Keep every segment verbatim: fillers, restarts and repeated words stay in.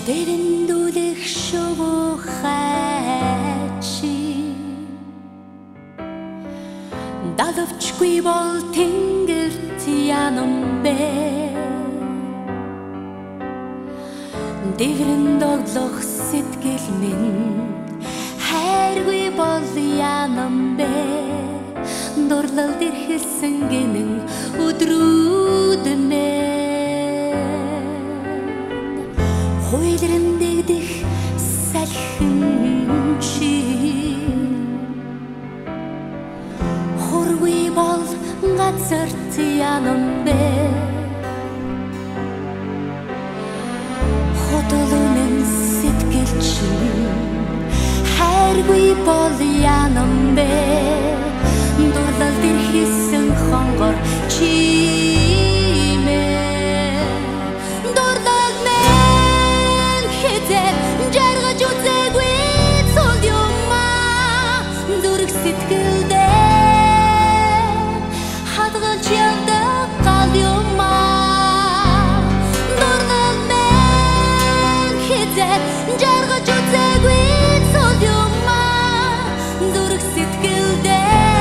дэвэндүүлэх шувуу хайчи далавчгүй бол тэнгэрт янам бэ дэврэн доглох сэтгэл минь хайргүй бол янам бэ дурлал дэрхэлсэн гинэн өдрүүд мэн хуйлрын дэгдэх салхин чи хургүй бол газарт янам бэ хотолонэн сэтгэл чинь хайргүй бол янам бэ дурлал дэрхэлсэн хонгор чимээ дурлал мэн хэзээ жаргаж үзээгүй цол юмаа зүрх сэтгэлдээ хадгалж явдаг гал юмаа дурлал мэн хэзээ жаргаж үзээгүй цол юмаа зүрх сэтгэлдээ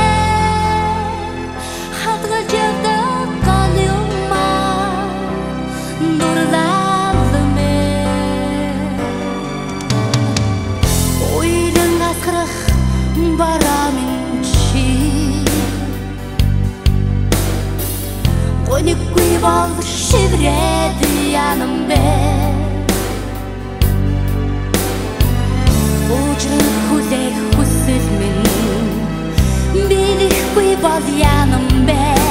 Гониггүй бол шиврээд янам бэ Уужрын хүлээх хүсэл минь бидэхгүй бол янам бэ